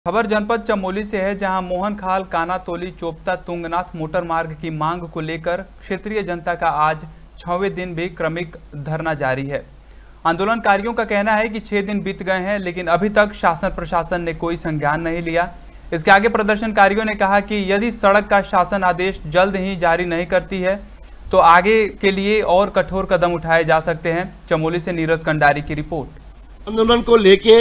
खबर जनपद चमोली से है, जहां मोहनखाल कानातोली चोपता तुंगनाथ मोटर मार्ग की मांग को लेकर क्षेत्रीय जनता का आज 6वें दिन भी क्रमिक धरना जारी है। आंदोलनकारियों का कहना है कि 6 दिन बीत गए हैं, लेकिन अभी तक शासन प्रशासन ने कोई संज्ञान नहीं लिया। इसके आगे प्रदर्शनकारियों ने कहा कि यदि सड़क का शासन आदेश जल्द ही जारी नहीं करती है तो आगे के लिए और कठोर कदम उठाए जा सकते हैं। चमोली से नीरज कंडारी की रिपोर्ट। आंदोलन को लेके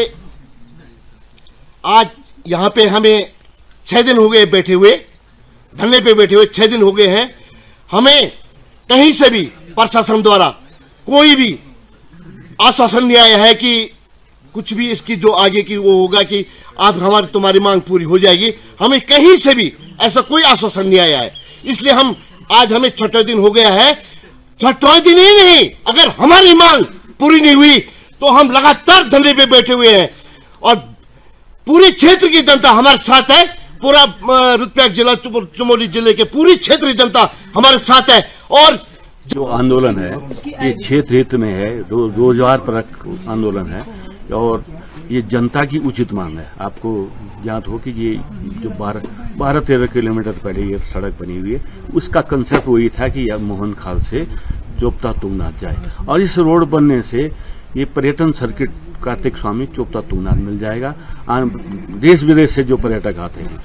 आज यहाँ पे हमें 6 दिन हो गए बैठे हुए, धरने पे बैठे हुए 6 दिन हो गए हैं। हमें कहीं से भी प्रशासन द्वारा कोई भी आश्वासन नहीं आया है कि कुछ भी इसकी जो आगे की वो होगा कि आप तुम्हारी मांग पूरी हो जाएगी। हमें कहीं से भी ऐसा कोई आश्वासन नहीं आया है। इसलिए हम आज हमें 6वां दिन हो गया है। 6वां दिन ही नहीं, अगर हमारी मांग पूरी नहीं हुई तो हम लगातार धरने पे बैठे हुए हैं और पूरे क्षेत्र की जनता हमारे साथ है। पूरा रुद्रप्रयाग जिला चमोली जिले के पूरी क्षेत्र की जनता हमारे साथ है। और जो आंदोलन है ये क्षेत्र हित में है, रोजगार परक आंदोलन है और ये जनता की उचित मांग है। आपको ज्ञात हो कि ये जो 12-13 किलोमीटर पहले ये सड़क बनी हुई है, उसका कंसेप्ट वही था कि यह मोहनखाल से चोपता तुंगनाथ जाए और इस रोड बनने से ये पर्यटन सर्किट कार्तिक स्वामी चोपता तुंगनाथ मिल जाएगा। देश विदेश से जो पर्यटक आते हैं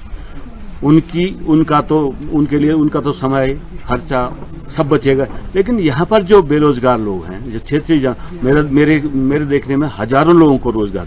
उनके लिए उनका तो समय खर्चा सब बचेगा। लेकिन यहाँ पर जो बेरोजगार लोग हैं, जो क्षेत्रीय मेरे देखने में हजारों लोगों को रोजगार